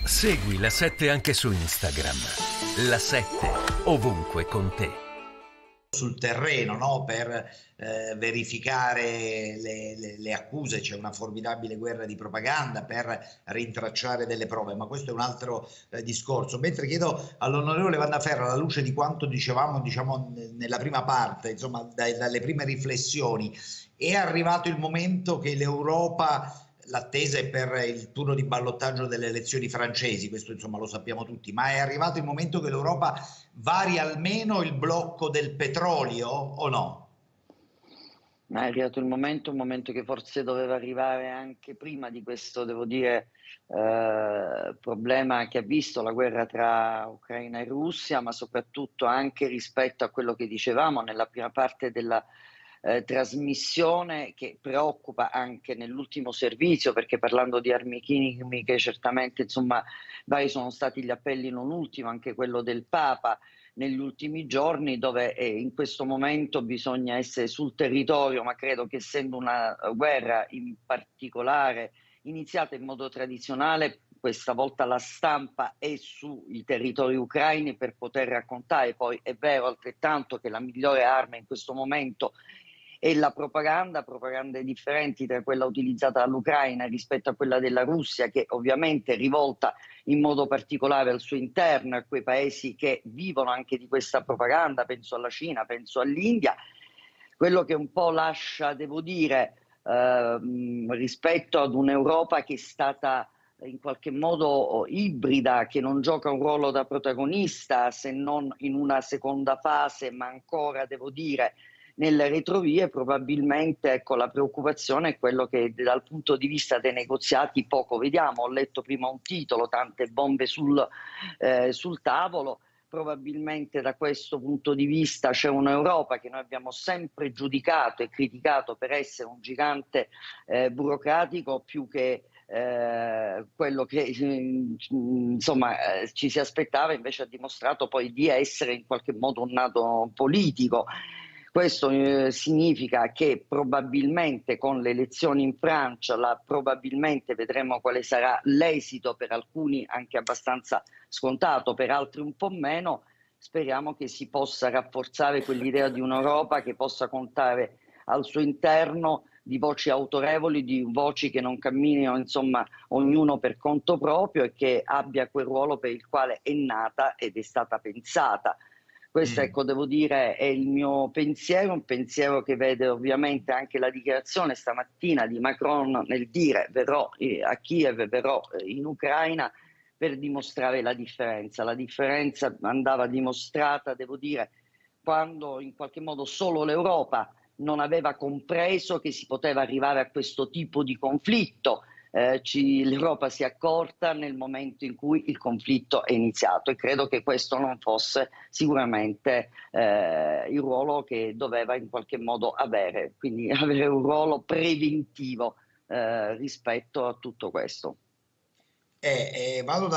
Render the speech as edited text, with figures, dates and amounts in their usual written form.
Segui La 7 anche su Instagram. La 7 ovunque con te. Sul terreno, no? Per verificare le accuse, c'è una formidabile guerra di propaganda per rintracciare delle prove, ma questo è un altro discorso. Mentre chiedo all'onorevole Vannaferra, alla luce di quanto dicevamo, diciamo, nella prima parte, insomma, dalle prime riflessioni, è arrivato il momento che l'Europa, l'attesa è per il turno di ballottaggio delle elezioni francesi, questo insomma lo sappiamo tutti, ma è arrivato il momento che l'Europa vari almeno il blocco del petrolio o no? Ma è arrivato il momento, un momento che forse doveva arrivare anche prima di questo, devo dire, problema che ha visto la guerra tra Ucraina e Russia, ma soprattutto anche rispetto a quello che dicevamo nella prima parte della trasmissione, che preoccupa anche nell'ultimo servizio, perché parlando di armi chimiche certamente, insomma, vari sono stati gli appelli, non ultimo anche quello del Papa negli ultimi giorni, dove in questo momento bisogna essere sul territorio, ma credo che essendo una guerra in particolare iniziata in modo tradizionale, questa volta la stampa è sui territori ucraini per poter raccontare. Poi è vero altrettanto che la migliore arma in questo momento è la propaganda, propagande differenti tra quella utilizzata dall'Ucraina rispetto a quella della Russia, che ovviamente è rivolta in modo particolare al suo interno, a quei paesi che vivono anche di questa propaganda, penso alla Cina, penso all'India. Quello che un po' lascia, devo dire, rispetto ad un'Europa che è stata in qualche modo ibrida, che non gioca un ruolo da protagonista se non in una seconda fase, ma ancora, devo dire, nelle retrovie, probabilmente, ecco, la preoccupazione è quello che dal punto di vista dei negoziati poco vediamo. Ho letto prima un titolo, tante bombe sul tavolo. Probabilmente da questo punto di vista c'è un'Europa che noi abbiamo sempre giudicato e criticato per essere un gigante burocratico, più che quello che insomma ci si aspettava. Invece ha dimostrato poi di essere in qualche modo un nato politico. Questo significa che probabilmente con le elezioni in Francia probabilmente vedremo quale sarà l'esito, per alcuni anche abbastanza scontato, per altri un po' meno. Speriamo che si possa rafforzare quell'idea di un'Europa che possa contare al suo interno di voci autorevoli, di voci che non camminino, insomma, ognuno per conto proprio, e che abbia quel ruolo per il quale è nata ed è stata pensata. Questo, ecco, devo dire, è il mio pensiero, un pensiero che vede ovviamente anche la dichiarazione stamattina di Macron nel dire verrò a Kiev, verrò in Ucraina per dimostrare la differenza. La differenza andava dimostrata, devo dire, quando in qualche modo solo l'Europa non aveva compreso che si poteva arrivare a questo tipo di conflitto. L'Europa si è accorta nel momento in cui il conflitto è iniziato, e credo che questo non fosse sicuramente il ruolo che doveva in qualche modo avere, quindi avere un ruolo preventivo rispetto a tutto questo. Vado